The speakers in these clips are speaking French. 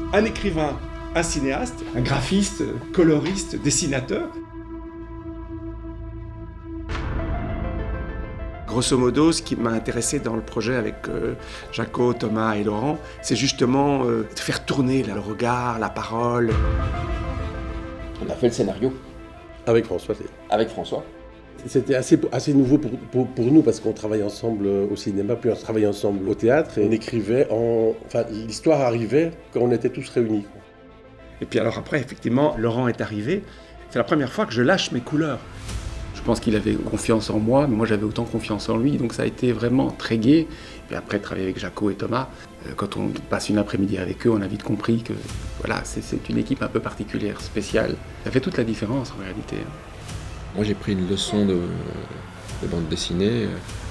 un écrivain, un cinéaste, un graphiste, coloriste, dessinateur. Grosso modo, ce qui m'a intéressé dans le projet avec Jaco, Thomas et Laurent, c'est justement de faire tourner le regard, la parole. On a fait le scénario. Avec François. Avec François. C'était assez nouveau pour nous parce qu'on travaillait ensemble au cinéma, puis on travaillait ensemble au théâtre et on écrivait Enfin, l'histoire arrivait quand on était tous réunis. Et puis alors après, effectivement, Laurent est arrivé. C'est la première fois que je lâche mes couleurs. Je pense qu'il avait confiance en moi, mais moi j'avais autant confiance en lui, donc ça a été vraiment très gai. Et après, travailler avec Jaco et Thomas, quand on passe une après-midi avec eux, on a vite compris que voilà, c'est une équipe un peu particulière, spéciale. Ça fait toute la différence en réalité. Moi j'ai pris une leçon de bande dessinée.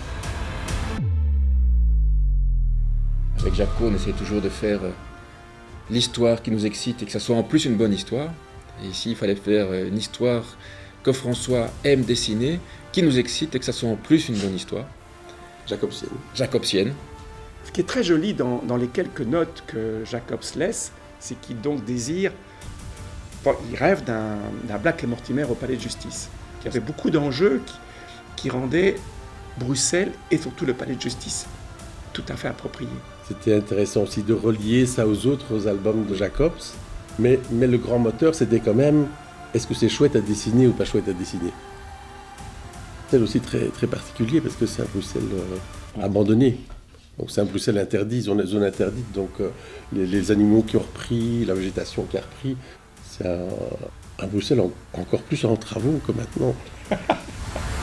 Avec Jaco, on essaie toujours de faire l'histoire qui nous excite et que ça soit en plus une bonne histoire. Et ici, il fallait faire une histoire que François aime dessiner, qui nous excite et que ça soit en plus une bonne histoire. Jacobsienne. Jacobsienne. Ce qui est très joli dans les quelques notes que Jacobs laisse, c'est qu'il donc désire, il rêve d'un Black et Mortimer au palais de justice, qui avait beaucoup d'enjeux qui rendaient Bruxelles et surtout le palais de justice tout à fait approprié. C'était intéressant aussi de relier ça aux autres albums de Jacobs, mais le grand moteur c'était quand même est-ce que c'est chouette à dessiner ou pas chouette à dessiner. C'est aussi très, très particulier parce que c'est un Bruxelles abandonné. Donc c'est un Bruxelles interdit, zone interdite. Donc les animaux qui ont repris, la végétation qui a repris, c'est un Bruxelles encore plus en travaux que maintenant.